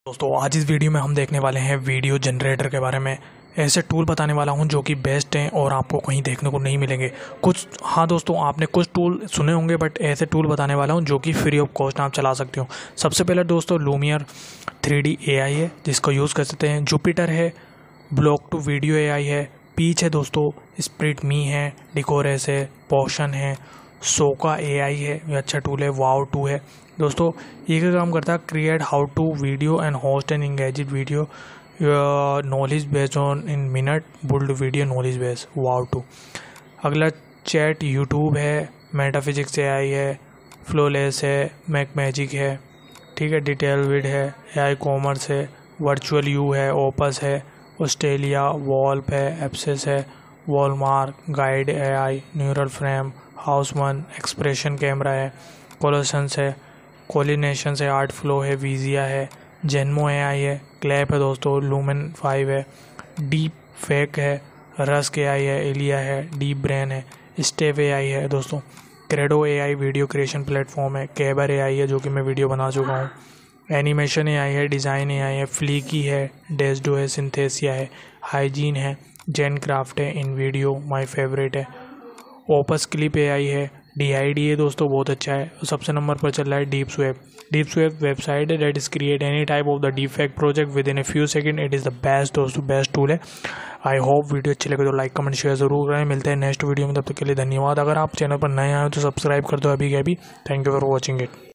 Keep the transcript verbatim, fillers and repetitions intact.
दोस्तों आज इस वीडियो में हम देखने वाले हैं वीडियो जनरेटर के बारे में। ऐसे टूल बताने वाला हूं जो कि बेस्ट हैं और आपको कहीं देखने को नहीं मिलेंगे। कुछ हाँ दोस्तों, आपने कुछ टूल सुने होंगे बट ऐसे टूल बताने वाला हूं जो कि फ्री ऑफ कॉस्ट आप चला सकते हो। सबसे पहले दोस्तों Lumiere three D A I है जिसका यूज़ कर सकते हैं। जुपिटर है, block to video A I है, पीच है दोस्तों, स्प्रिट मी है, डिकोरेस है, पोशन है, सोका ए आई है, ये अच्छा टूल है। वाओ टू है दोस्तों, ये क्या काम करता है, create how to video and host and engage video knowledge based on in minute build video knowledge base. Wow too. अगला चैट यूट्यूब है, मेटाफिजिक्स ए आई है, फ्लोलेस है, मैक मैजिक है, ठीक है, डिटेल विड है, ए आई कॉमर्स है, virtual you है, ओपस है, ऑस्ट्रेलिया, वॉल्प है, एप्सेस है, वॉलमार्क, guide A I, neural frame, house one, expression camera है, कोलोसेंस है, कोलिनेशन है, आर्ट फ्लो है, वीजिया है, जेनमो ए आई है, क्लैप है दोस्तों, लूमेन फाइव है, डीप फेक है, रस्क ए आई है, एलिया है, डीप ब्रेन है, स्टेप ए आई है दोस्तों, Credo A I video creation platform है, केबर ए आई है जो कि मैं वीडियो बना चुका हूँ, एनिमेशन ए आई है, डिज़ाइन ए आई है, फ्लीकी है, डेस्डो है, सिंथेसिया है, हाइजीन है, जेन क्राफ्ट है, इन वीडियो माई फेवरेट है, ओपस क्लिप ए आई है, डी आई डी है दोस्तों, बहुत अच्छा है। सबसे नंबर पर चल रहा है deep swap. Deep swap website है that is create any type of the deepfake project with in a few second. It is the best दोस्तों, बेस्ट टूल है। आई होप वीडियो अच्छी लगे तो लाइक कमेंट शेयर जरूर करें। मिलते हैं नेक्स्ट वीडियो में, तब तक के लिए धन्यवाद। अगर आप चैनल पर नए आए हो तो सब्सक्राइब कर दो अभी के अभी। Thank you for watching it.